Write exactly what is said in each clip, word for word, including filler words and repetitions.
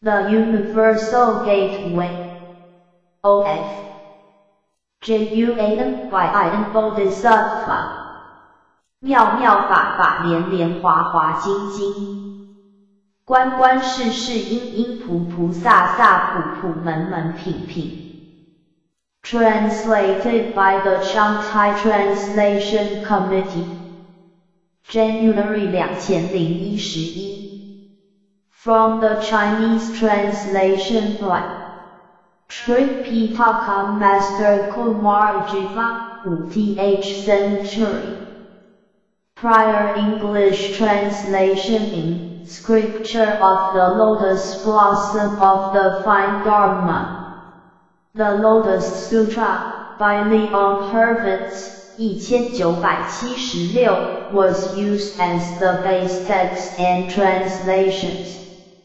The Universal Gateway O F J U A N Y I N Bodhisattva 妙妙法法莲莲华华晶晶观观世世因因菩菩萨萨普普门门品品 Translated by the Shanghai Translation Committee January 二千零一十一 From the Chinese translation by Tripitaka Master Kumar Jiva, fourth century. Prior English translation in Scripture of the Lotus Blossom of the Fine Dharma. The Lotus Sutra, by Leon Hurwitz, nineteen seventy-six, was used as the base text and translations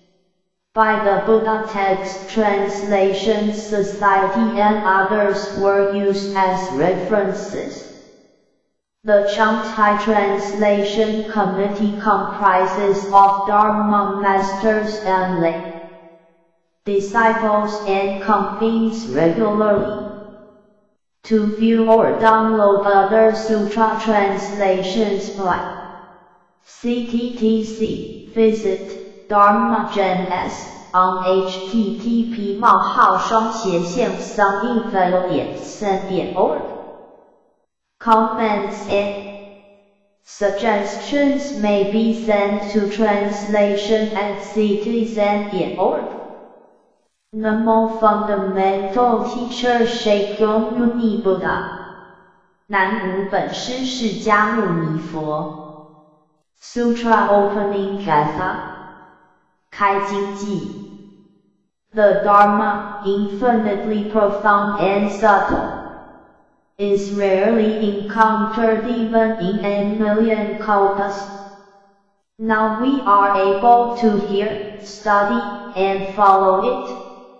by the Buddha Text Translation Society, and others were used as references. The Shanghai Translation Committee comprises of Dharma masters and lay disciples and convenes regularly to view or download other sutra translations by C T T C. Visit Dharmagen.S on H T T P 冒号双斜线 sunnyvale 点 sen 点 org. Comments and suggestions may be sent to translation at citizen 点 org. Namo Fundamental Teacher Shakyong Muni Buddha. 南无本师释迦牟尼佛。Sutra Opening Gatha. 开经记 The Dharma, infinitely profound and subtle, is rarely encountered even in a million kalpas. Now we are able to hear, study, and follow it.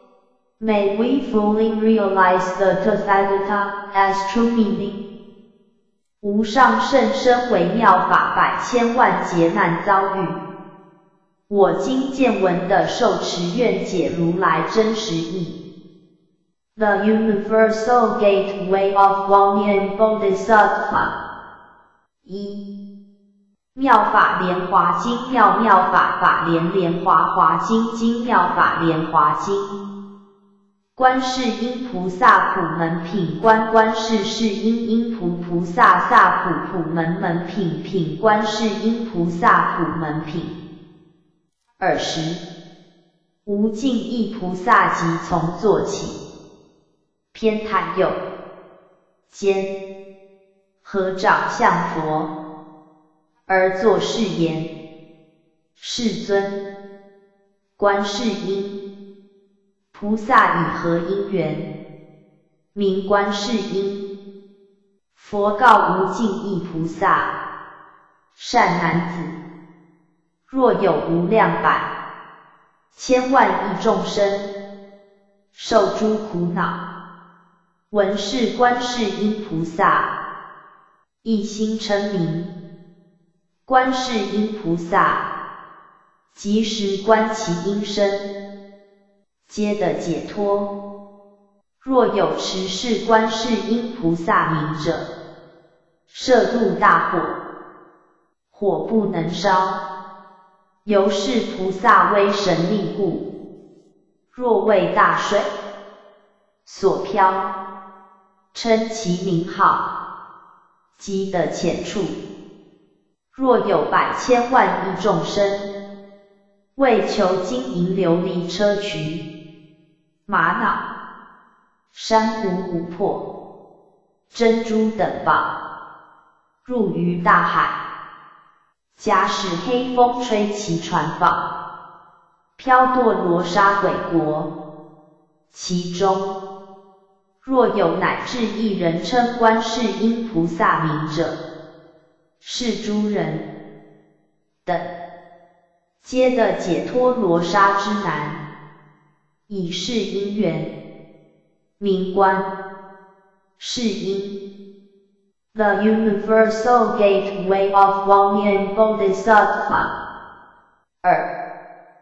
May we fully realize the Tathagata as true meaning. 无上甚深微妙法，百千万劫难遭遇。我今见闻的受持愿解如来真实义。The Universal Gateway of Wangyan Bodhisattva. 一妙法莲华经，妙妙法法莲莲华华经，经妙法莲华经。观世音菩萨普门品，观观世世音音菩菩萨萨普普门门品品，观世音菩萨普门品。二十无尽意菩萨即从做起。偏袒右肩，合掌向佛，而作是言：世尊，观世音菩萨以何因缘名观世音？佛告无尽意菩萨：善男子，若有无量百千万亿众生受诸苦恼，闻是观世音菩萨，一心称名，观世音菩萨即时观其音声，皆得解脱。若有持是观世音菩萨名者，摄入大火，火不能烧。由是菩萨威神力故，若为大水所漂，称其名号，即得浅处。若有百千万亿众生，为求金银琉璃砗磲、玛瑙、珊瑚琥珀、珍珠等宝，入于大海，假使黑风吹其船舫，飘堕罗刹鬼国，其中若有乃至一人称观世音菩萨名者，是诸人等皆得解脱罗刹之难，以是因缘名观世音。The Universal Gateway of Wangyan Bodhisattva. 二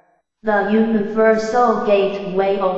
The Universal Gateway of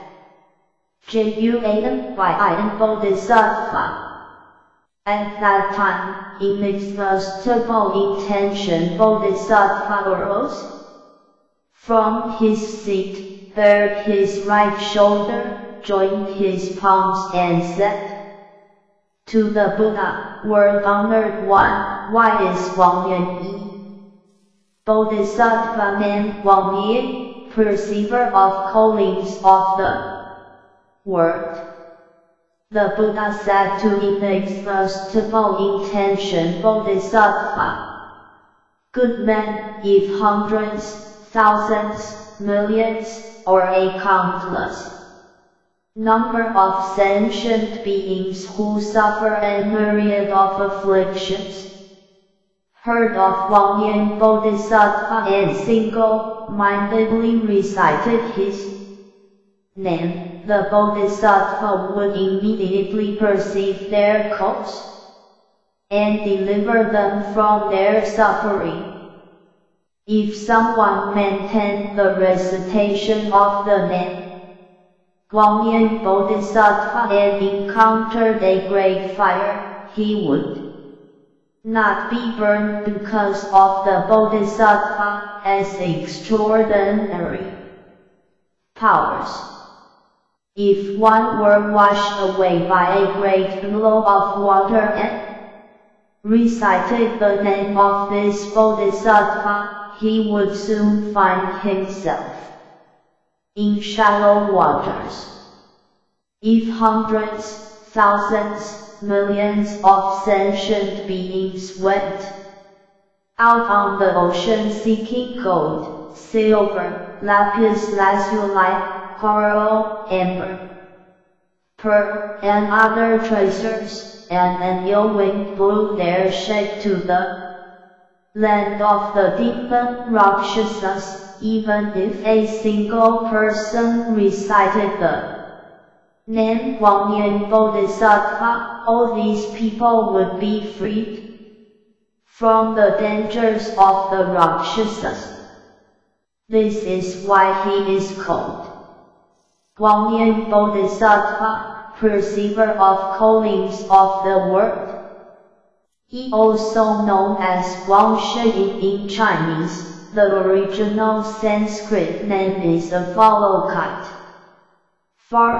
J U A N Y I N Bodhisattva. At that time, inexhaustible intention Bodhisattva arose from his seat, bared his right shoulder, joined his palms and said to the Buddha, world-honored one, why is Wang Yan Yi? Bodhisattva man Wang Yi, perceiver of callings of the world. The Buddha said to inexhaustible intention Bodhisattva, good man, if hundreds, thousands, millions, or a countless number of sentient beings who suffer a myriad of afflictions heard of Wang Yan Bodhisattva and single-mindedly recited his name, the Bodhisattva would immediately perceive their cause and deliver them from their suffering. If someone maintained the recitation of the name Wang Yan Bodhisattva and encountered a great fire, he would not be burned because of the Bodhisattva as extraordinary powers. If one were washed away by a great flow of water and recited the name of this Bodhisattva, he would soon find himself in shallow waters. If hundreds, thousands, millions of sentient beings went out on the ocean seeking gold, silver, lapis lazuli, coral, amber, pearl, and other treasures, and an ill wind blew their shade to the land of the demon Rakshasas, even if a single person recited the name Wang Yan Bodhisattva, all these people would be freed from the dangers of the Rakshasas. This is why he is called Wang Yan Bodhisattva, perceiver of callings of the world. He also known as Wang Shi in Chinese. The original Sanskrit name is Avalokite. Far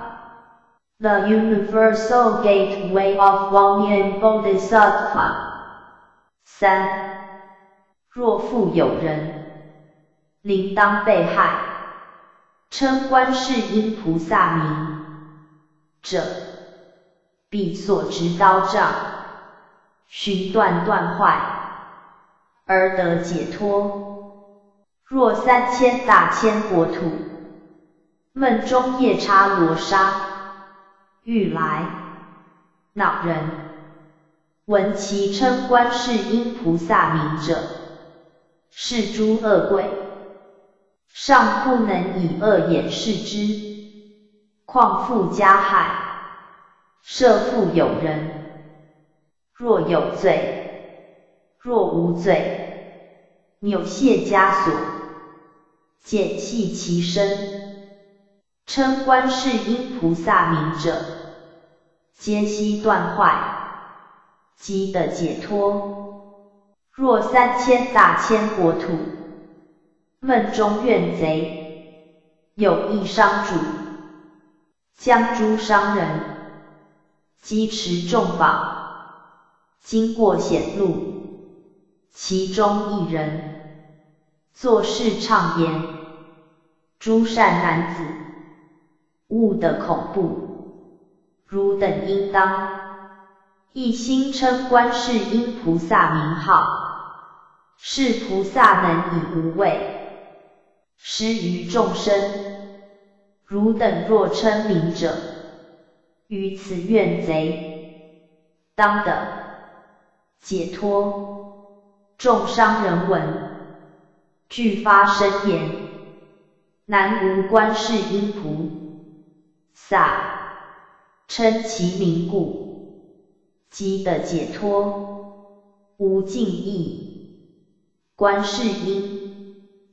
up the universal gateway of Wang Yan Bodhisattva. 三. 若复有人铃铛被害，称观世音菩萨名者，必所执刀杖，寻断断坏，而得解脱。若三千大千国土，梦中夜叉罗刹，欲来恼人，闻其称观世音菩萨名者，是诸恶鬼，尚不能以恶眼视之，况复加害，设复有人。若有罪，若无罪，扭卸枷锁，剪弃其身，称观世音菩萨名者，皆悉断坏，即得解脱。若三千大千国土，梦中怨贼，有意伤主，将诸商人，击持重宝，经过险路，其中一人，作事畅言，诸善男子，勿得恐怖，汝等应当一心称观世音菩萨名号，是菩萨能以无畏施于众生。汝等若称名者，于此怨贼，当得解脱。众商人闻，俱发声言：南无观世音菩萨，称其名故，即得解脱，无尽意。观世音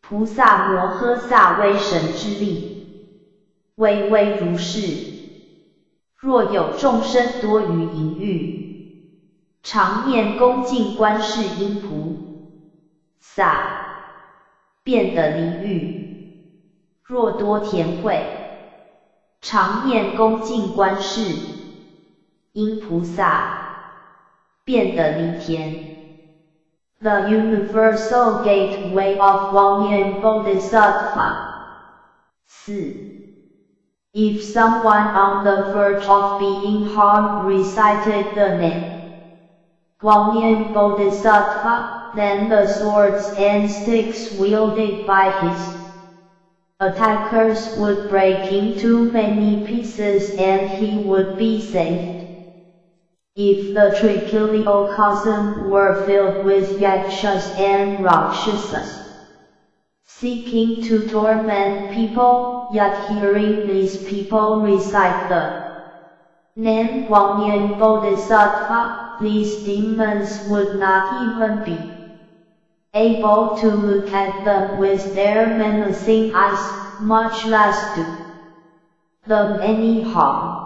菩萨摩诃萨威神之力，巍巍如是。若有众生多于淫欲，常念恭敬观世音菩萨，便得离欲；若多田慧，常念恭敬观世音菩萨，便得离田。The Universal Gateway of Huangyan Bodhisattva. 四. If someone on the verge of being harmed recited the name Huangyan Bodhisattva, then the swords and sticks wielded by his attackers would break into many pieces and he would be saved. If the trichiliocosm were filled with yakshas and rakshasas, seeking to torment people, yet hearing these people recite the name Huangyan Bodhisattva, these demons would not even be able to look at them with their menacing eyes, much less do them any harm.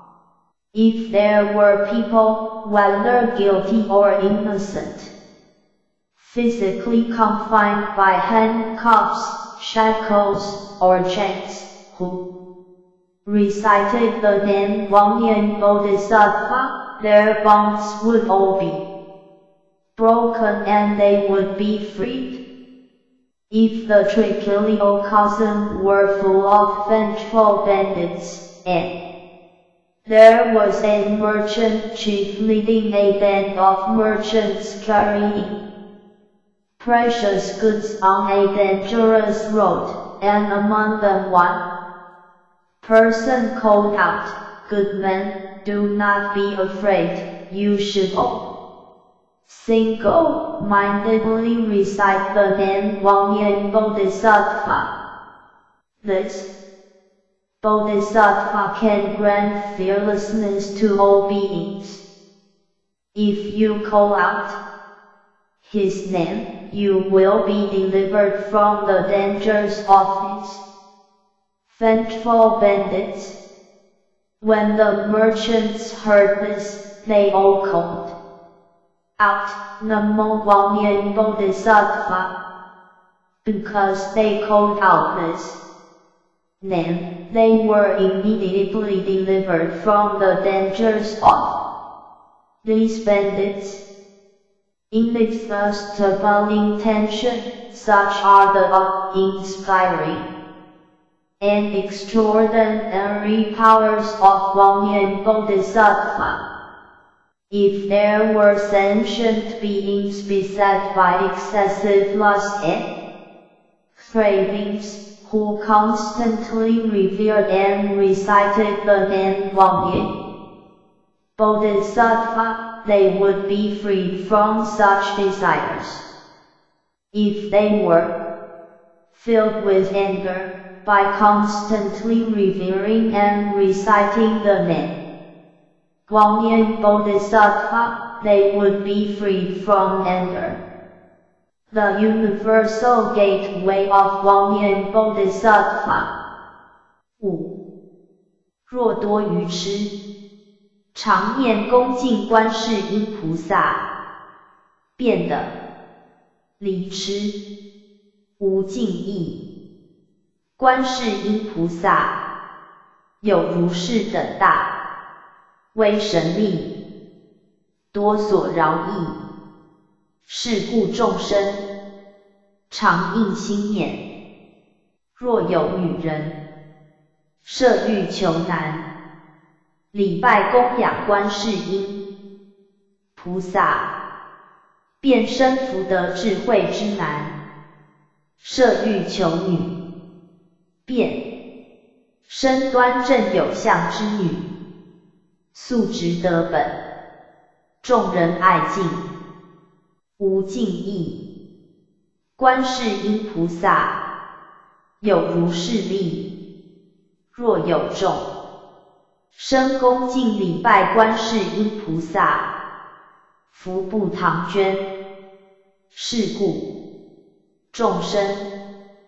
If there were people, whether guilty or innocent, physically confined by handcuffs, shackles, or chains, who recited the name Huangyan Bodhisattva, their bonds would all be broken and they would be freed. If the trichiliocosm were full of vengeful bandits, and there was a merchant chief leading a band of merchants carrying precious goods on a dangerous road, and among them one person called out, "Good men, do not be afraid, you should all single-mindedly recite the name Huangyan Bodhisattva. This Bodhisattva can grant fearlessness to all beings. If you call out his name, you will be delivered from the dangers of his vengeful bandits." When the merchants heard this, they all called out, "Namo Huangyan Bodhisattva." Because they called out this name, they were immediately delivered from the dangers of these bandits. In irresistible intention, such are the awe-inspiring and extraordinary powers of Huangyan Bodhisattva. If there were sentient beings beset by excessive lust and cravings, who constantly revered and recited the name Huangyan Bodhisattva, they would be freed from such desires. If they were filled with anger, by constantly revering and reciting the name Huangyan Bodhisattva, they would be freed from anger. The Universal Gateway of Huangyan Bodhisattva. 五. 若多愚痴，常念恭敬观世音菩萨，便得离痴，无尽意。观世音菩萨有如是等大威神力，多所饶益。是故众生常应心念，若有女人设欲求男，礼拜供养观世音菩萨，便生福德智慧之男；设欲求女，便生端正有相之女。素质得本，众人爱敬。无尽意，观世音菩萨有如是力。若有众生恭敬礼拜观世音菩萨，福不唐捐。是故众生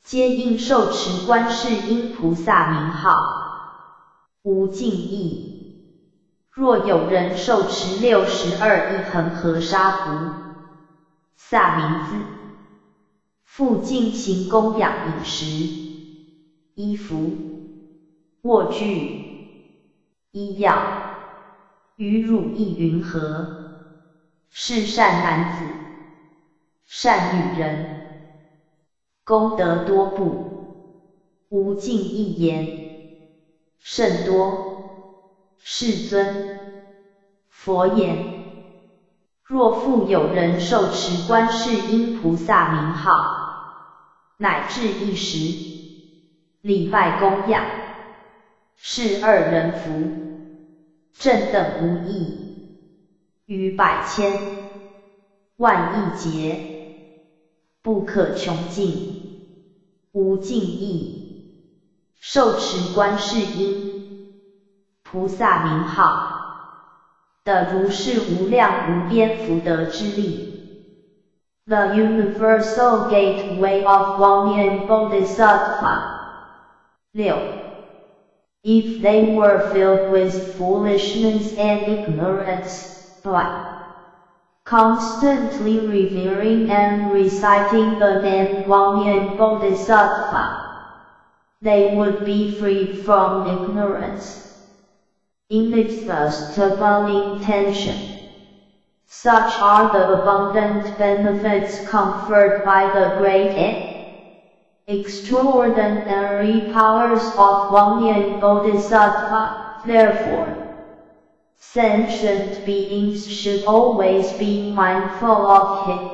皆应受持观世音菩萨名号，无尽意。若有人受持六十二亿恒河沙菩萨名字，复进行供养饮食、衣服、卧具、医药、与乳亦云何？是善男子、善女人，功德多不无尽一言，甚多。世尊，佛言：若复有人受持观世音菩萨名号，乃至一时，礼拜供养，是二人福，正等无异，于百千万亿劫，不可穷尽，无尽意。受持观世音菩萨名号的如是无量无边福德之力。 The Universal Gateway of Wangyan Bodhisattva. 六 If they were filled with foolishness and ignorance, by constantly revering and reciting the name Wangyan Bodhisattva, they would be freed from ignorance. Inexhaustible intention. Such are the abundant benefits conferred by the great and extraordinary powers of Wangyan Bodhisattva. Therefore, sentient beings should always be mindful of him.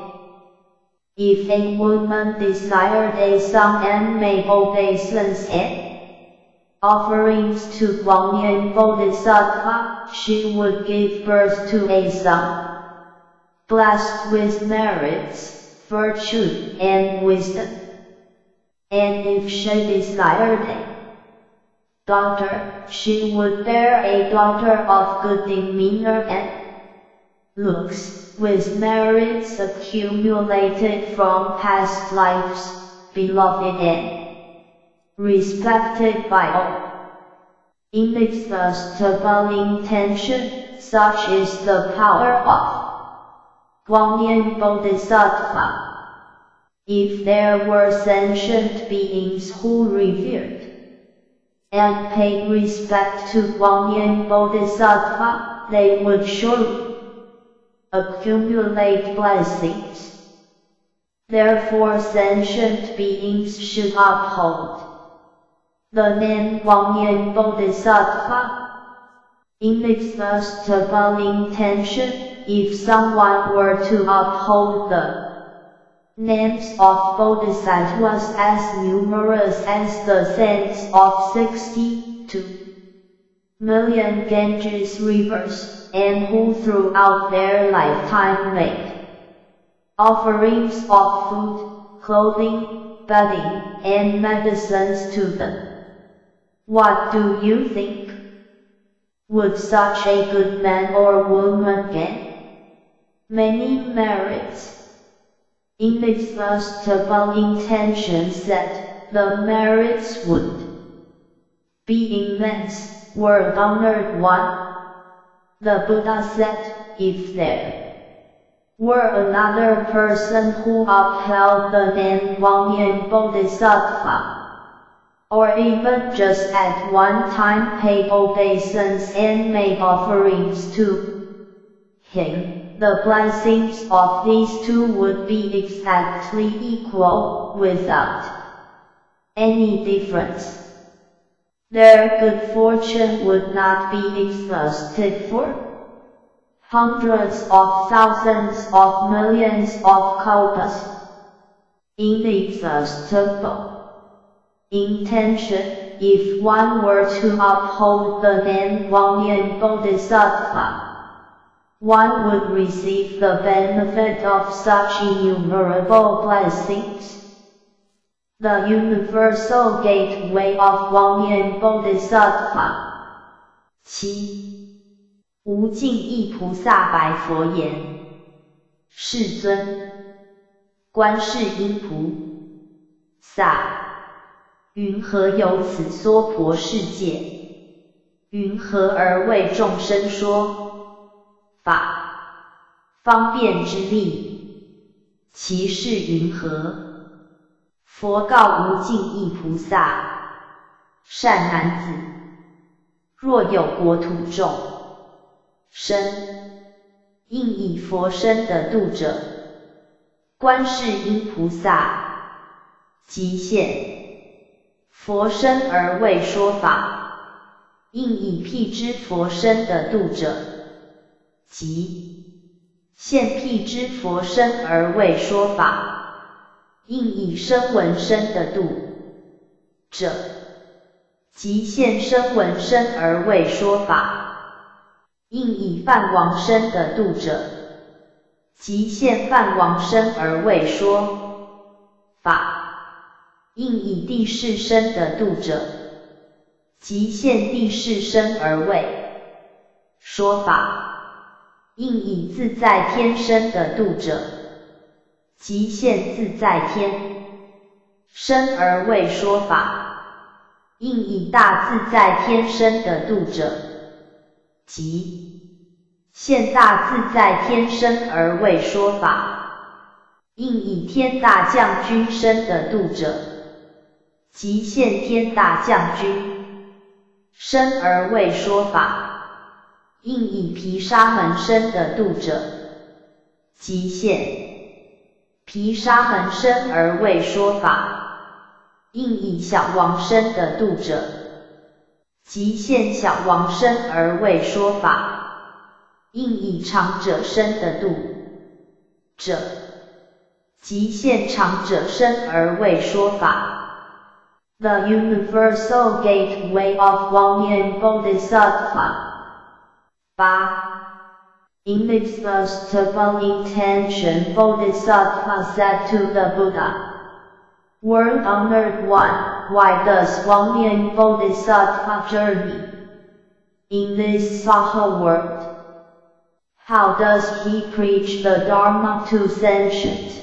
If a woman desired a son and made obeisance and offerings to Wangyan Bodhisattva, she would give birth to a son, blessed with merits, virtue, and wisdom. And if she desired a daughter, she would bear a daughter of good demeanor and looks, with merits accumulated from past lives, beloved and respected by all. Inexhaustible intention, such is the power of Wangyan Bodhisattva. If there were sentient beings who revered and paid respect to Wangyan Bodhisattva, they would surely accumulate blessings. Therefore sentient beings should uphold the name Wangyan Bodhisattva. Inexhaustible intention. If someone were to uphold the names of Bodhisattvas as numerous as the sands of sixty-two million Ganges rivers, and who throughout their lifetime made offerings of food, clothing, bedding, and medicines to them, what do you think? Would such a good man or woman gain many merits? Inexhaustible intention said, the merits would be immense, were honored one. The Buddha said, if there were another person who upheld the name Wangyan Bodhisattva, or even just at one time paid obeisance and made offerings to him, the blessings of these two would be exactly equal, without any difference. Their good fortune would not be exhausted for hundreds of thousands of millions of kalpas. Inexhaustible intention. If one were to uphold the name Wangyan Bodhisattva, one would receive the benefit of such innumerable blessings. The Universal Gateway of Wangyan Bodhisattva. 七 无尽意菩萨白佛言：世尊，观世音菩萨，云何有此娑婆世界？云何而为众生说法？方便之力，其事云何？佛告无尽意菩萨：善男子，若有国土众生，应以佛身得度者，观世音菩萨即现佛身而为说法，应以辟支佛身得度者，即现辟支佛身而为说法，应以声闻身得度者，即现声闻身而为说法，应以梵王身得度者，即现梵王身而为说法，应以地势身得度者，即现地势身而为说法，应以自在天身得度者，即现自在天身而为说法，应以大自在天身得度者，即现大自在天身而为说法，应以天大将军身得度者，即现天大将军身而为说法，应以毗沙门身得度者，即现毗沙门身而为说法，应以小王身得度者，即现小王身而为说法，应以长者身得度者，即现长者身而为说法。The Universal Gateway of Huangyan Bodhisattva. 八. In inexhaustible intention, Bodhisattva said to the Buddha, World Honored One, why does Huangyan Bodhisattva journey in this Saha world? How does he preach the Dharma to sentient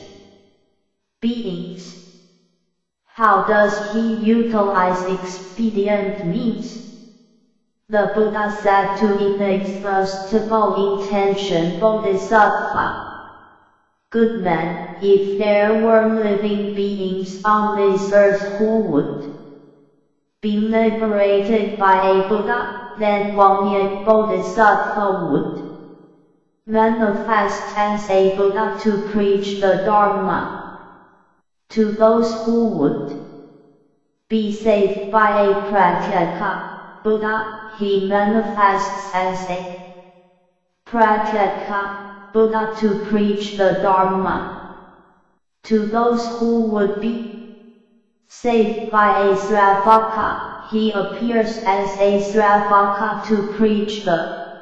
beings? How does he utilize expedient means? The Buddha said to inexhaustible intention Bodhisattva, Good man, if there were living beings on this earth who would be liberated by a Buddha, then Huangyan Bodhisattva would manifest as a Buddha to preach the Dharma to those who would be saved by a Pratyeka Buddha. He manifests as a Pratyeka Buddha to preach the Dharma to those who would be saved by a Sravaka. He appears as a Sravaka to preach the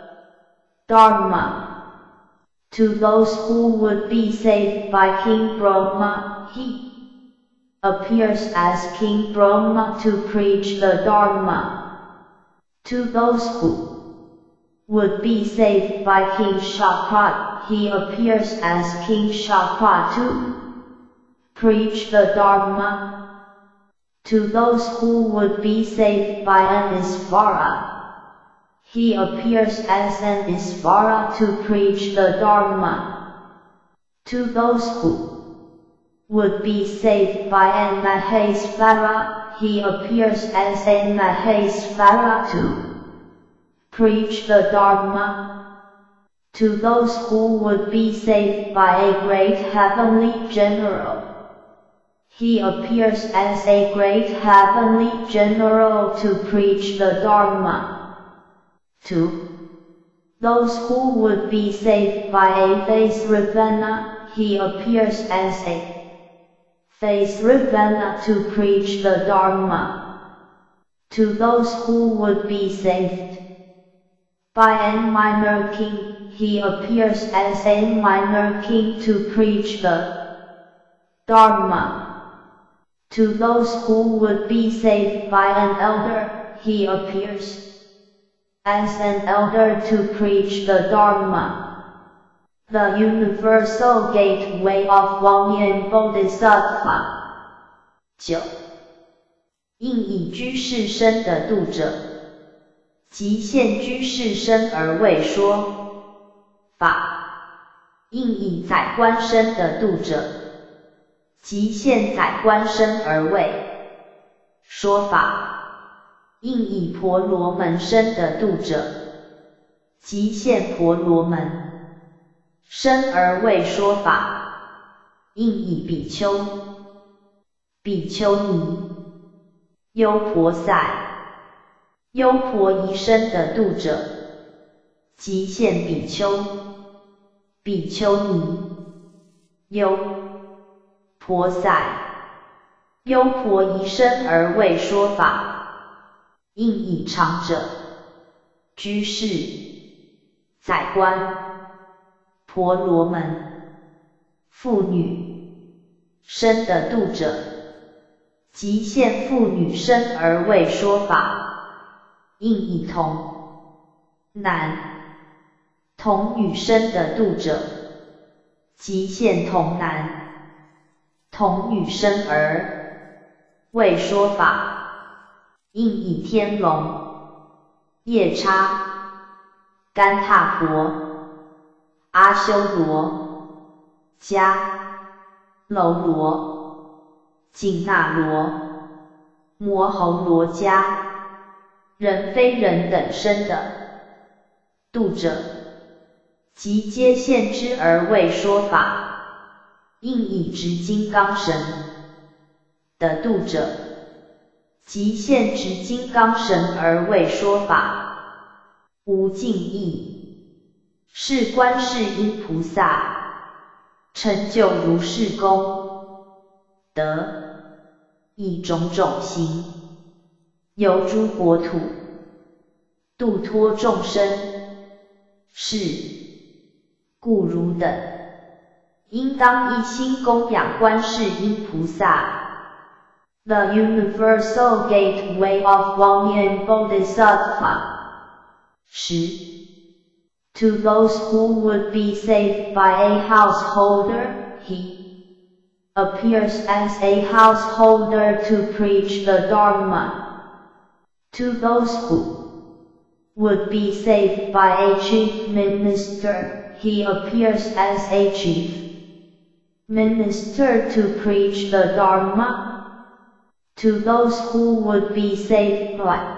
Dharma to those who would be saved by King Brahma. He appears as King Brahma to preach the Dharma to those who would be saved by King Shakra. He appears as King Shakra to preach the Dharma to those who would be saved by an Isvara. He appears as an Isvara to preach the Dharma to those who would be saved by an Mahesvara. He appears as a Mahesvara to preach the Dharma to those who would be saved by a great heavenly general. He appears as a great heavenly general to preach the Dharma to those who would be saved by a Vaisravana. He appears as a Vaisravana to preach the Dharma to those who would be saved by a minor king. He appears as a minor king to preach the Dharma to those who would be saved by an elder. He appears as an elder to preach the Dharma. The Universal Gateway of Huangyan Bodhisattva. 九，应以居士身得度者，即现居士身而为说法；应以宰官身得度者，即现宰官身而为说法；应以婆罗门身得度者，即现婆罗门身而为说法；应以比丘、比丘尼、优婆塞、优婆夷身得度者，即现比丘、比丘尼、优婆塞、优婆夷身而为说法；应以长者、居士、宰官、婆罗门、妇女身得度者，即现妇女身而为说法；应以童男、童女身得度者，即现童男、童女身而为说法；应以天龙、夜叉、干闼婆、阿修罗、迦楼罗、紧那罗、摩喉罗迦、人非人等身的度者，即皆现之而为说法；应以执金刚神得度者，即现执金刚神而为说法。无尽意，是观世音菩萨成就如是功德，以种种形，游诸国土，度脱众生。是故汝等应当一心供养观世音菩萨。The Universal Gateway of Huangyan Bodhisattva. 十. To those who would be saved by a householder, he appears as a householder to preach the Dharma. To those who would be saved by a chief minister, he appears as a chief minister to preach the Dharma. To those who would be saved by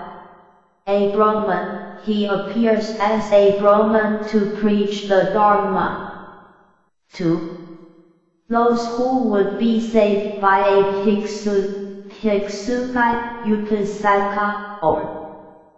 a Brahman, he appears as a Brahman to preach the Dharma. To those who would be saved by a Bhiksu, Bhiksukai, Upasika, or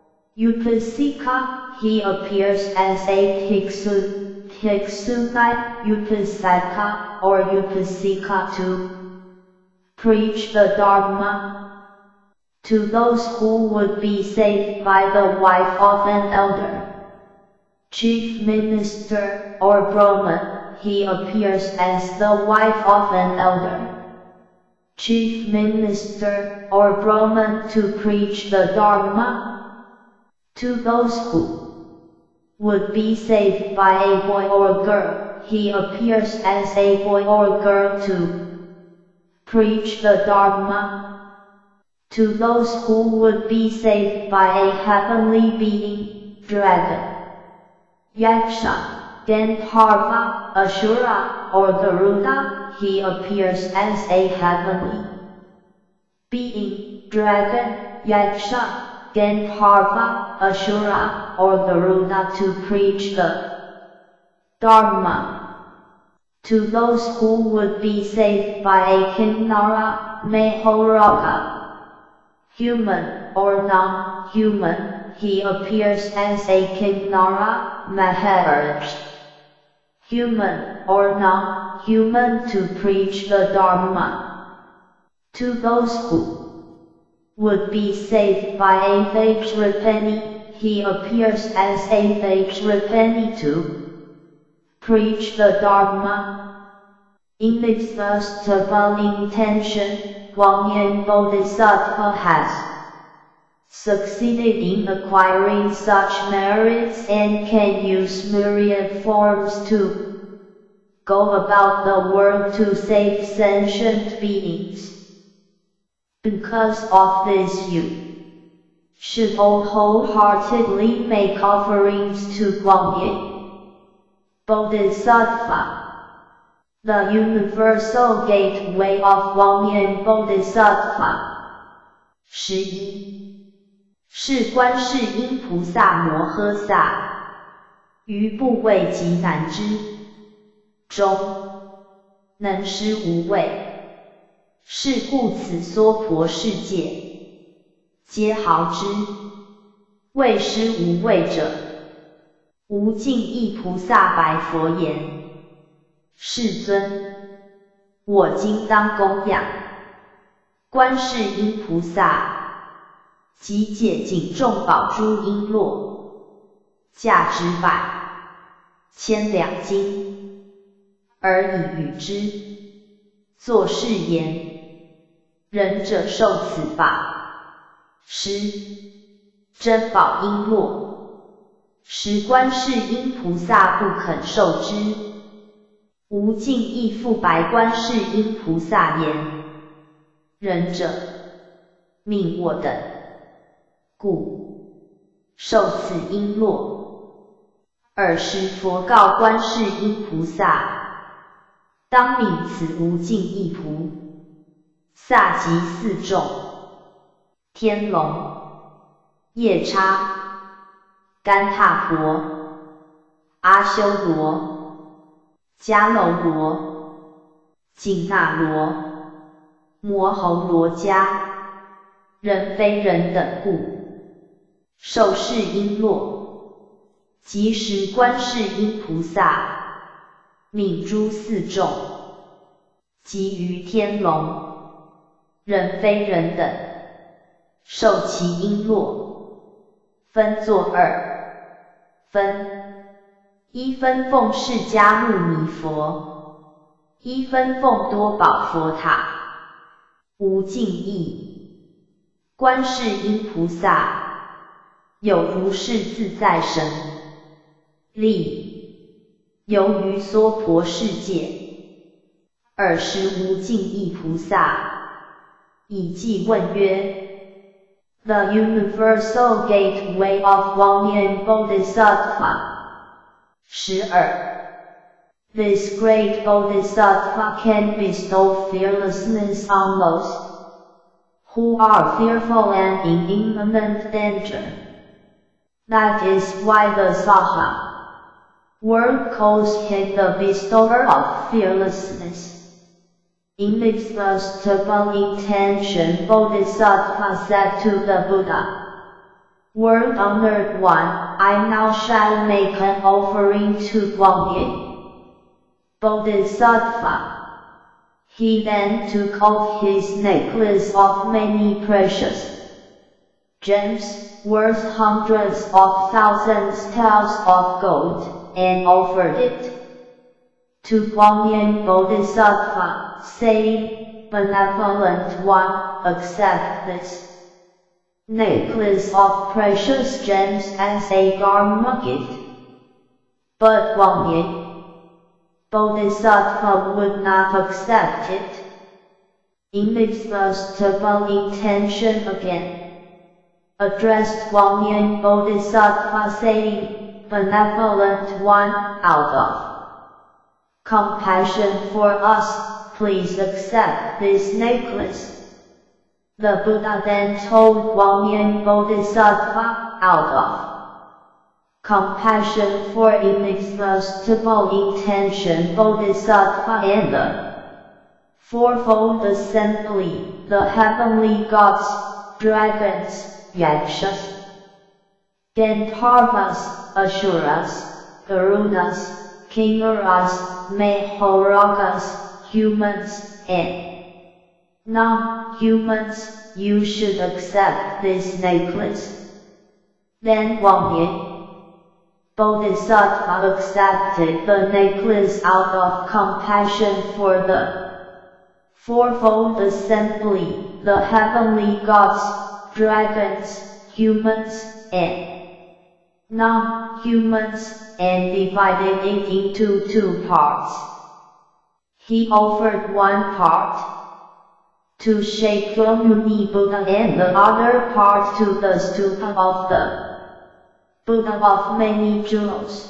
Upasika, he appears as a Bhiksu, Bhiksukai, Upasika, or Upasika to preach the Dharma. To those who would be saved by the wife of an elder, chief minister, or Brahman, he appears as the wife of an elder, chief minister, or Brahman to preach the Dharma. To those who would be saved by a boy or girl, he appears as a boy or girl to preach the Dharma. To those who would be saved by a heavenly being, dragon, Yaksha, Gandharva, Ashura, or Garuda, he appears as a heavenly being, dragon, Yaksha, Gandharva, Ashura, or Garuda to preach the Dharma. To those who would be saved by a Kinnara, Mahoraka, human or non-human, he appears as a Kinnara, Maharaj, human or non-human to preach the Dharma. To those who would be saved by a Vajrapani, he appears as a Vajrapani to preach the Dharma. In its first intention, Huangyan Bodhisattva has succeeded in acquiring such merits and can use myriad forms to go about the world to save sentient beings. Because of this you should all wholeheartedly make offerings to Guanyin Bodhisattva. The Universal Gateway of Guanyin Bodhisattva. 十一是观世音菩萨摩诃萨于怖畏极难之中能施无畏，是故此娑婆世界皆号之为施无畏者。无尽意菩萨白佛言：世尊，我今当供养观世音菩萨及解仅众宝珠璎珞，价值百千两金，而以与之作是言：仁者受此法施珍宝璎珞，时观世音菩萨不肯受之。无尽意复白观世音菩萨言：仁者命我等，故受此璎珞。尔时佛告观世音菩萨：当悯此无尽意菩萨及四众天龙、夜叉、干闼婆、阿修罗、迦楼罗、紧那罗、摩喉罗伽、人非人等故，受是璎珞。即时观世音菩萨命诸四众及于天龙、人非人等受其璎珞，分作二分：一分奉释迦牟尼佛，一分奉多宝佛塔。无尽意观世音菩萨有如是自在神力，游于娑婆世界。尔时无尽意菩萨以偈问曰： The Universal Gateway of Guanyin Bodhisattva. 十二 This great Bodhisattva can bestow fearlessness on those who are fearful and in imminent danger. That is why the Saha word calls him the bestower of fearlessness. Inexhaustible intention Bodhisattva said to the Buddha: World honored one, I now shall make an offering to Guanyin Bodhisattva. He then took off his necklace of many precious gems, worth hundreds of thousands taels of gold, and offered it to Guanyin Bodhisattva, saying, Benevolent one, accept this necklace of precious gems as a garment gift. But Guanyin Bodhisattva would not accept it. Inexhaustible intention again addressed Guanyin Bodhisattva, saying, Benevolent one, out of compassion for us, please accept this necklace. The Buddha then told Guanyin Bodhisattva, out of compassion for inexhaustible intention Bodhisattva and the fourfold assembly, the heavenly gods, dragons, Yakshas, Gandharvas, Asuras, Garudas, Kingaras, Mahoragas, humans, and non-humans, you should accept this necklace. Then Guanyin Bodhisattva accepted the necklace out of compassion for the fourfold assembly, the heavenly gods, dragons, humans, and non-humans, and divided it into two parts. He offered one part to Shakyamuni Buddha and the other part to the stupa of the Buddha of many jewels.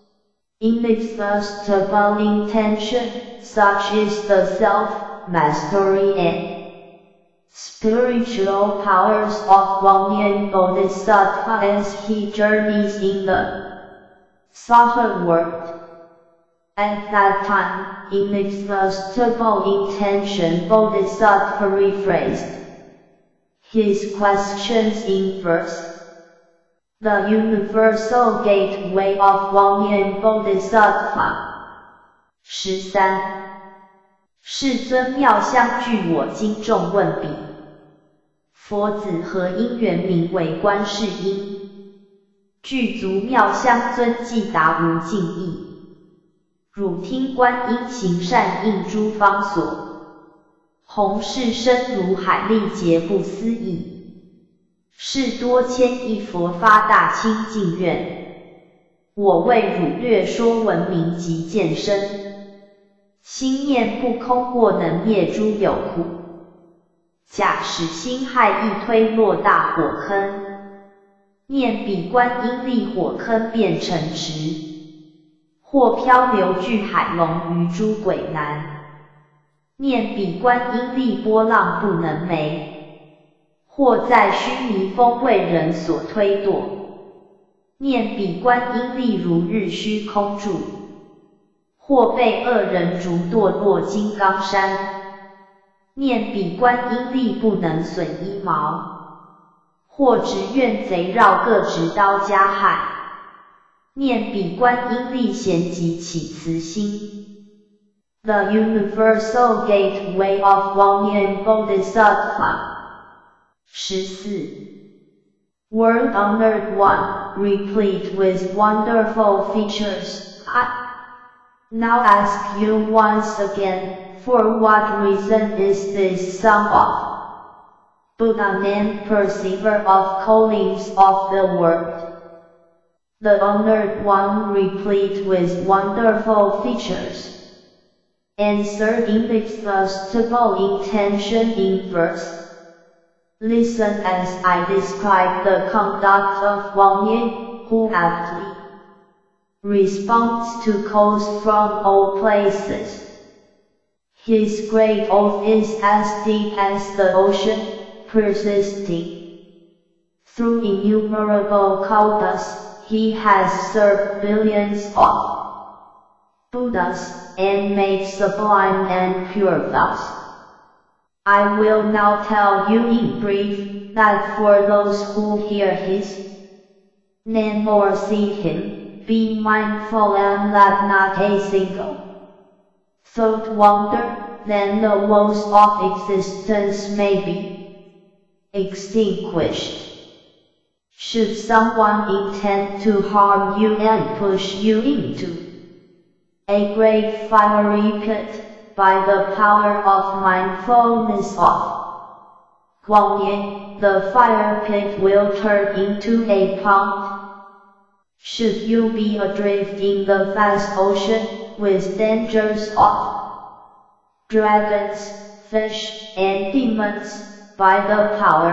Inexhaustible intention, such is the self-mastery and spiritual powers of Wangyan Bodhisattva as he journeys in the Saha world. At that time, inexhaustible intention Bodhisattva rephrased his questions in verse. The universal gateway of Wangyan Bodhisattva. 十三. 世尊妙相具我经众问彼。佛子何因缘名为观世音？具足妙相尊即达无尽意。汝听观音行善应诸方所，弘誓深如海力竭不思议。是多千亿佛发大清净愿，我为汝略说闻名及见身，心念不空过能灭诸有苦，假使心害易推落大火坑，念彼观音力火坑变成池，或漂流巨海龙于诸鬼难，念彼观音力波浪不能没。或在须弥峰为人所推堕，念彼观音力如日虚空住；或被恶人逐堕落金刚山，念彼观音力不能损一毛；或执怨贼绕各执刀加害，念彼观音力咸极起慈心。The universal gateway of Wangyan Bodhisattva. 十四. World-honored one, replete with wonderful features, I now ask you once again, for what reason is this sum of Buddha named perceiver of callings of the world? The honored one replete with wonderful features. Answered inexhaustible intention in verse. Listen as I describe the conduct of Wangyan, who aptly responds to calls from all places. His great oath is as deep as the ocean, persisting. Through innumerable kalpas, he has served billions of Buddhas, and made sublime and pure vows. I will now tell you in brief, that for those who hear his name or see him, be mindful and let not a single thought wander, then the woes of existence may be extinguished. Should someone intend to harm you and push you into a great fiery pit, by the power of mindfulness of Wangyan, the fire pit will turn into a pond. Should you be adrift in the vast ocean, with dangers of dragons, fish, and demons, by the power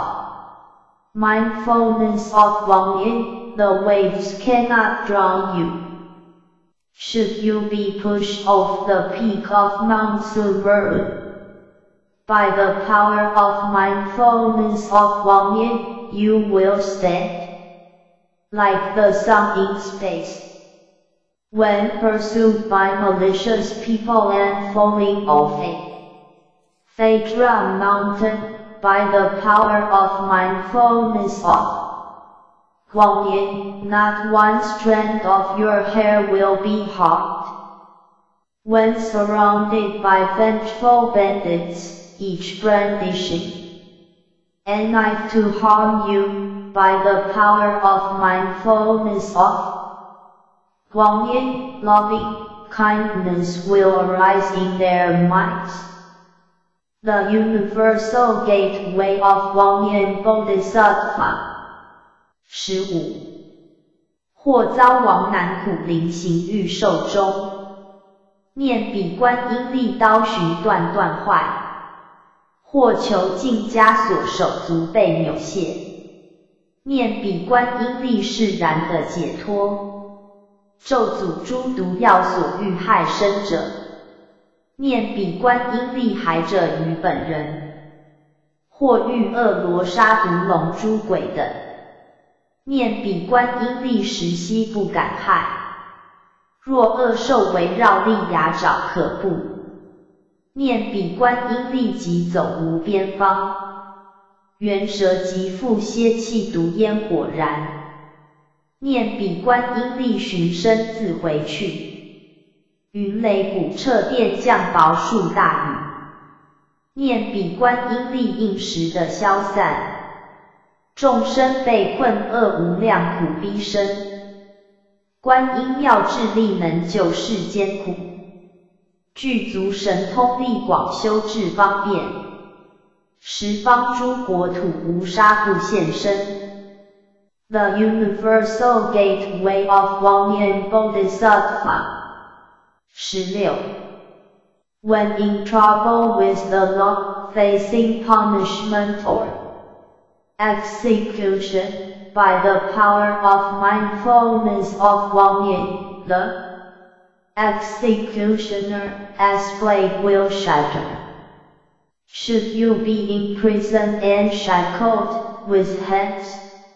of mindfulness of Wangyan, the waves cannot drown you. Should you be pushed off the peak of Mount Sumeru, by the power of mindfulness of Wangyan, you will stand like the sun in space. When pursued by malicious people and falling off a Phaedra mountain, by the power of mindfulness of Wangyan, not one strand of your hair will be harmed. When surrounded by vengeful bandits, each brandishing a knife to harm you, by the power of mindfulness of Wangyan, loving kindness will arise in their minds. The universal gateway of Wangyan Bodhisattva. 十五. 或遭亡难苦临行欲受中，念彼观音力刀寻断断坏， 或囚禁枷锁手足被扭卸。念彼观音力释然的解脱，咒诅诸毒药所欲害身者，念彼观音力害者于本人，或遇恶罗刹毒龙诸鬼等，念彼观音力时悉不敢害。若恶兽围绕利牙爪可怖，念彼观音力即走无边方。猿蛇即复歇气毒烟火燃，念彼观音力寻声自回去。云雷鼓掣电降雹数大雨，念彼观音力应时的消散。众生被困厄无量苦逼身，观音妙智力能救世间苦，具足神通力广修治方便，十方诸国土无杀不现身。The Universal Gateway of Huangyan Bodhisattva。十六 When in trouble with the law, facing punishment or execution, by the power of mindfulness of Huangyan, the executioner, as blade will shatter. Should you be imprisoned and shackled, with hands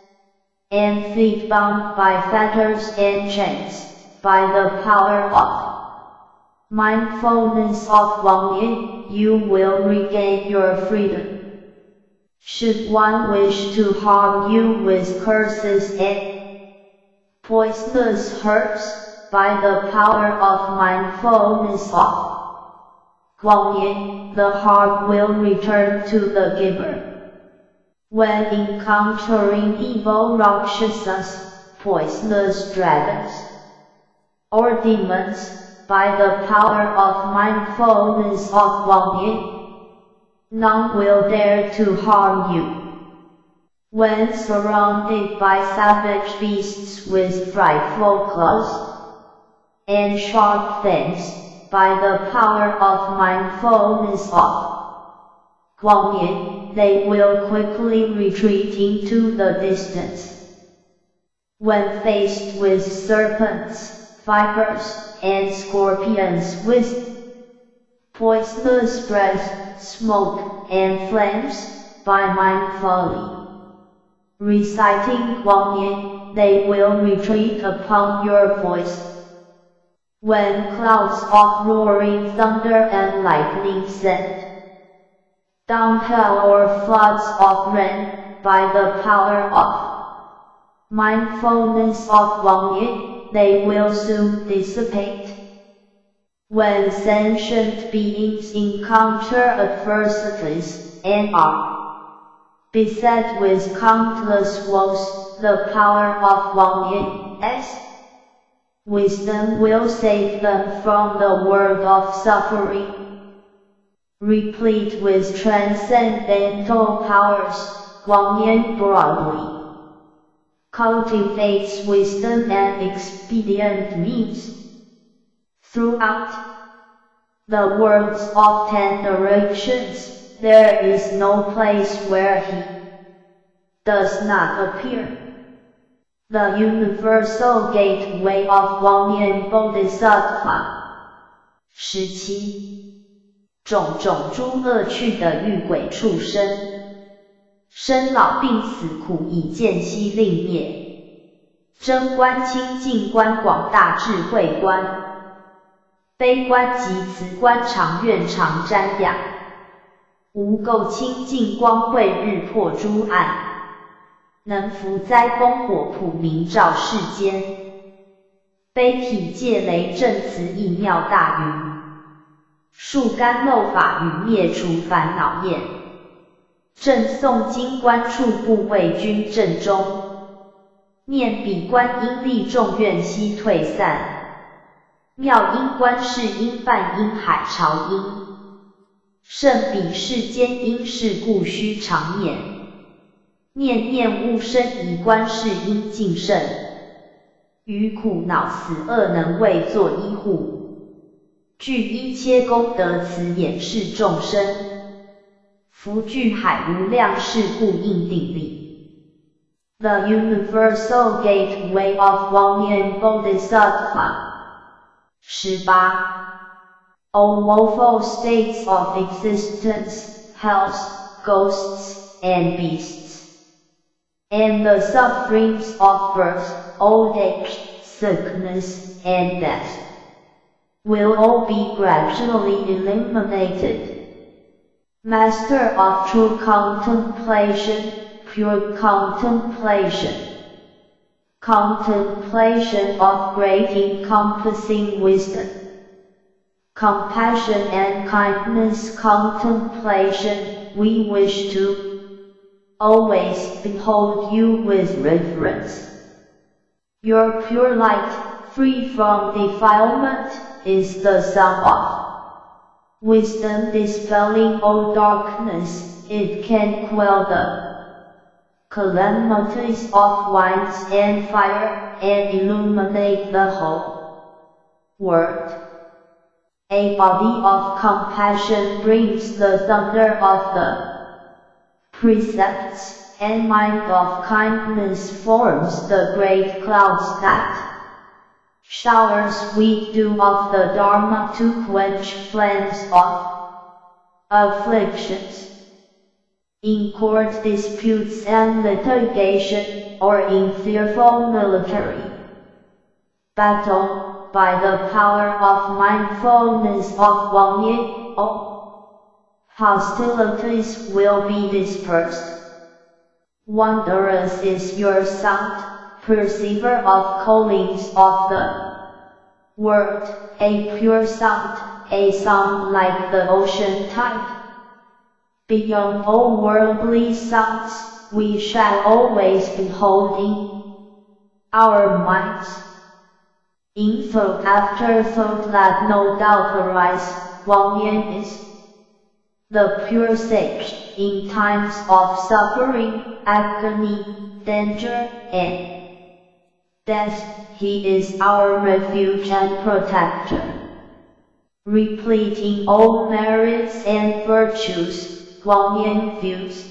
and feet bound by fetters and chains, by the power of mindfulness of Huangyan, you will regain your freedom. Should one wish to harm you with curses and poisonous herbs, by the power of mindfulness of Huangyan, the harm will return to the giver. When encountering evil Rakshasas, poisonous dragons, or demons, by the power of mindfulness of Huangyan, none will dare to harm you. When surrounded by savage beasts with frightful claws and sharp fangs, by the power of mindfulness of Huangyan, they will quickly retreat into the distance. When faced with serpents, vipers, and scorpions with poisonous breath, smoke, and flames, by mindfully reciting Huangyan, they will retreat upon your voice. When clouds of roaring thunder and lightning send down hail or floods of rain, by the power of mindfulness of Huangyan, they will soon dissipate. When sentient beings encounter adversities and are beset with countless woes, the power of Huangyan's wisdom will save them from the world of suffering. Replete with transcendental powers, Huangyan broadly cultivates wisdom and expedient means. Throughout the worlds of ten directions, there is no place where he does not appear. The Universal Gateway of Huangyan Bodhisattva。十七，种种诸恶趣的欲鬼畜生，生老病死苦已见悉令灭。真观清净观广大智慧观。悲观及慈观常愿常瞻仰，无垢清净光慧日破诸暗，能伏灾风火普明照世间。悲体戒雷震慈意妙大云，树甘漏法语灭除烦恼业。正诵经观处部为君正中，念彼观音力众愿悉退散。妙音观世音梵音海潮音，胜彼世间因事故须常念。念念勿生疑观世音净胜，于苦恼死恶能为作依护。具一切功德慈演示众生， 福聚海无量是故应定力。The Universal Gateway of Wangyan Bodhisattva。十八 All woeful states of existence, hells, ghosts, and beasts, and the sufferings of birth, old age, sickness, and death, will all be gradually eliminated. Master of true contemplation, pure contemplation, contemplation of great encompassing wisdom, compassion and kindness contemplation, we wish to always behold you with reverence. Your pure light, free from defilement, is the sum of wisdom dispelling all darkness. It can quell the calamities of winds and fire, and illuminate the whole world. A body of compassion brings the thunder of the precepts, and mind of kindness forms the great clouds that showers sweet dew of the Dharma to quench flames of afflictions. In court disputes and litigation, or in fearful military battle, by the power of mindfulness of Wangyan, all hostilities will be dispersed. Wondrous is your sound, perceiver of callings of the world, a pure sound, a sound like the ocean tide. Beyond all worldly sounds, we shall always behold in our minds. In thought after thought let no doubt arise, Wangyan is the pure sage. In times of suffering, agony, danger, and death, he is our refuge and protector. Replete in all merits and virtues, Wangyan views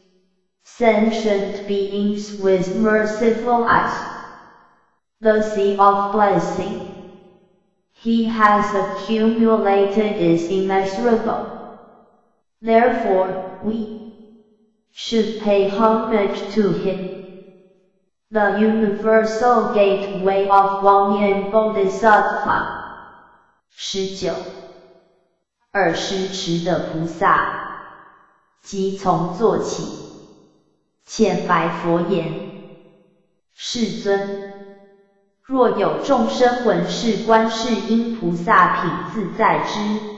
sentient beings with merciful eyes. The sea of blessing he has accumulated is immeasurable. Therefore, we should pay homage to him. The Universal Gateway of Wangyan Bodhisattva。十九，二施持的菩萨，即从做起，浅白佛言：世尊，若有众生闻是观世音菩萨品自在之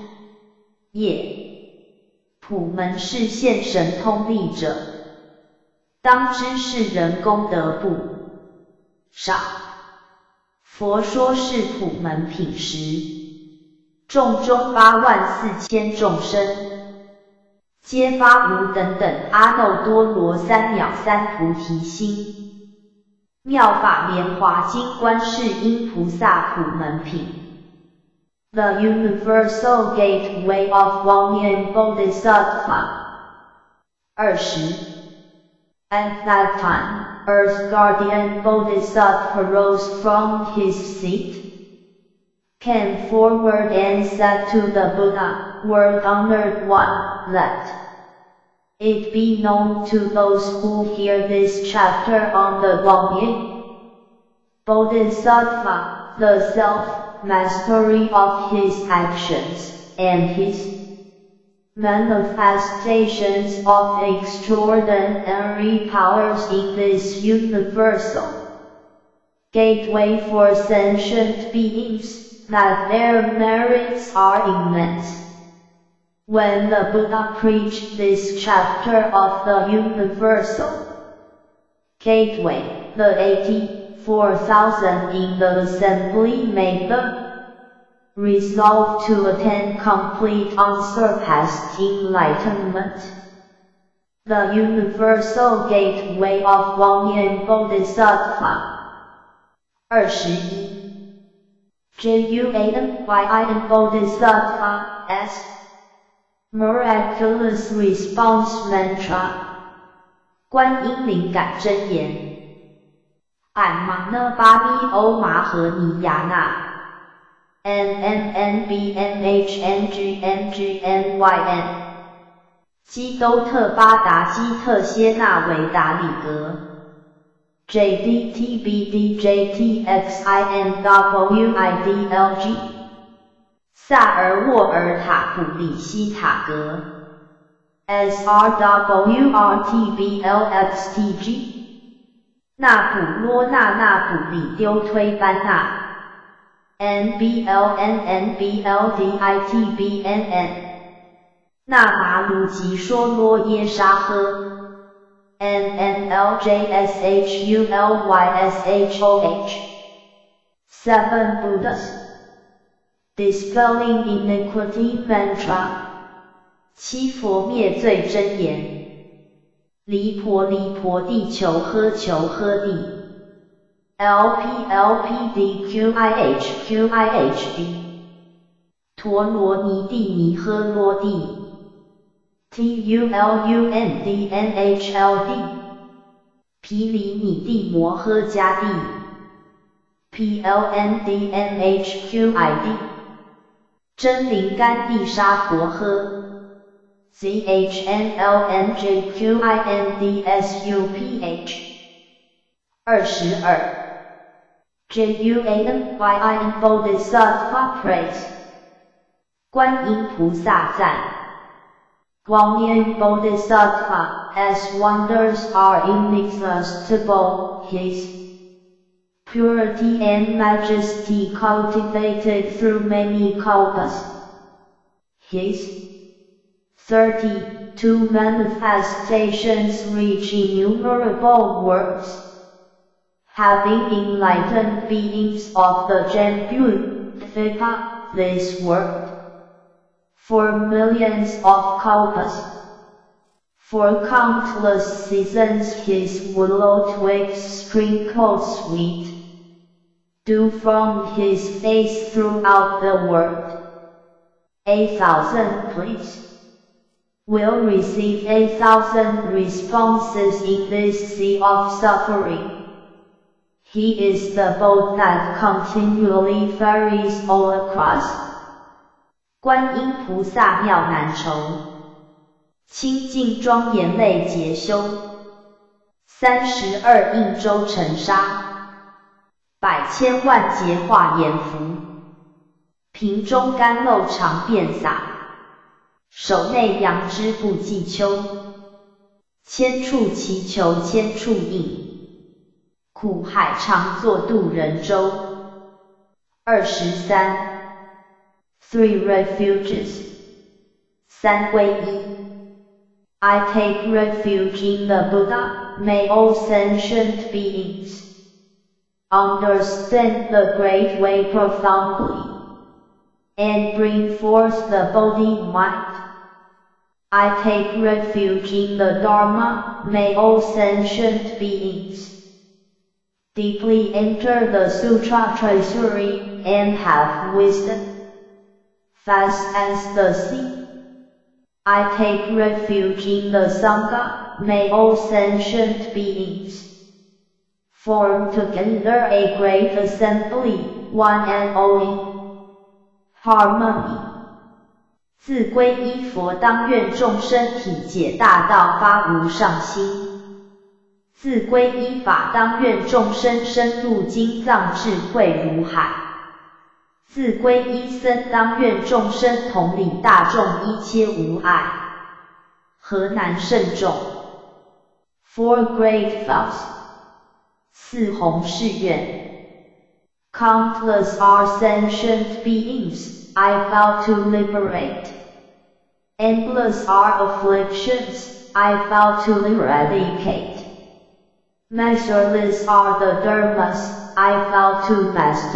业，普门示现神通力者，当知是人功德不少。佛说是普门品时，众中八万四千众生，皆发无等等阿耨多罗三藐三菩提心。妙法莲华经观世音菩萨普门品。The Universal Gateway of Wangyan Bodhisattva。二十。At that time, Earth Guardian Bodhisattva rose from his seat, came forward and said to the Buddha, World-honored one, let it be known to those who hear this chapter on the Wangyan Bodhisattva, the self-mastery of his actions, and his manifestations of extraordinary powers in this universal gateway for sentient beings, that their merits are immense. When the Buddha preached this chapter of the universal gateway, the eighty-four thousand in the assembly made the resolve to attain complete unsurpassed enlightenment. The Universal Gateway of Wangyan Bodhisattva。二十一。J U A N Y I N Bodhisattva S Miraculous Response Mantra 观音灵感真言 Ammana Bami O Mahaniyana N M N B M H N G N G N Y N 基都特巴达基特谢纳维达里格 J D T B D J T X I N W I D L G 萨尔沃尔塔普里希塔格 S R W R T B L X T G 那普罗那那普里丢推班纳 N B L N N B L D I T B N N 那麻卢吉说罗耶沙呵 N N L J S H U L Y S H O H Seven Buddhas Dispelling Iniquity Mantra 七佛灭罪真言离婆离婆地求呵求呵地 L P L P D Q I H Q I H D 陀罗尼地尼呵罗地 T U L U N D N H L D 毗梨尼地摩诃迦地 P L N D M H Q I D 真灵甘地沙婆诃 Z H N L N J Q I N D S U P H 二十二 J U A N Y I N Bodhisattva Praise 观音菩萨赞 Guanyin Bodhisattva, as wonders are inexhaustible, his purity and majesty cultivated through many kalpas. His thirty-two manifestations reach innumerable worlds, having enlightened beings of the Jambudvika, this world. For millions of kalpas, for countless seasons his willow twigs sprinkle sweet dew from his face throughout the world. A thousand pleas will receive a thousand responses in this sea of suffering. He is the boat that continually ferries all across. 观音菩萨妙难酬，清净庄严类结修，三十二应周尘沙，百千万劫化阎浮，瓶中甘露常遍洒，手内扬之不计秋，千处祈求千处应，苦海常作渡人舟。二十三 Three refuges 三皈依 I take refuge in the Buddha, may all sentient beings understand the great way profoundly, and bring forth the Bodhi mind. I take refuge in the Dharma, may all sentient beings deeply enter the Sutra treasury and have wisdom. Fast as the sea, I take refuge in the Sangha, may all sentient beings form together a great assembly, one and all in harmony. 自皈依佛当愿众生体解大道发无上心，自皈依法当愿众生深入经藏智慧如海。自皈依僧当愿众生同理大众一切无碍，何难甚众 ？Four great vows， 四弘誓愿。Countless are sentient beings I vow to liberate. Endless are afflictions I vow to eradicate. Measureless are the dharmas I vow to master.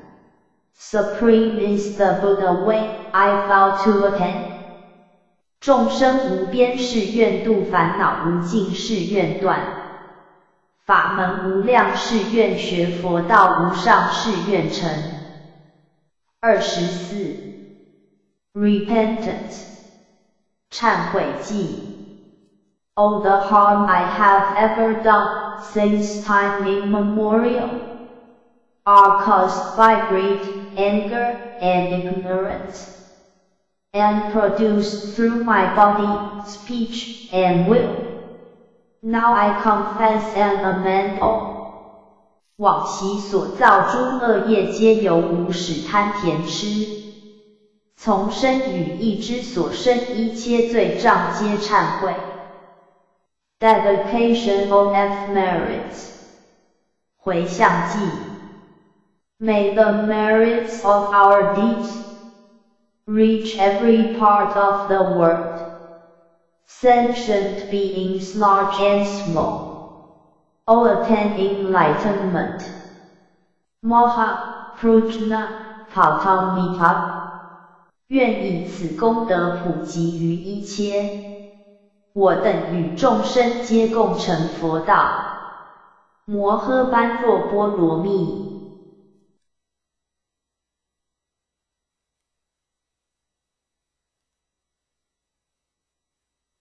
Supreme is the Buddha way, I vow to attain. 众生无边誓愿度，烦恼无尽誓愿断，法门无量誓愿学，佛道无上誓愿成。二十四 Repentance 忏悔记。All the harm I have ever done, since time immemorial, are caused by greed, anger, and ignorance, and produced through my body, speech, and will. Now I confess and amend all. 往昔所造诸恶业皆由无始贪甜痴，从身语意之所生一切罪障皆忏悔。Dedication of merits. 回向记。May the merits of our deeds reach every part of the world, sentient beings large and small, all attain enlightenment. Moha Prajna Paramita. 愿以此功德普及于一切，我等与众生皆共成佛道。摩诃般若波罗蜜。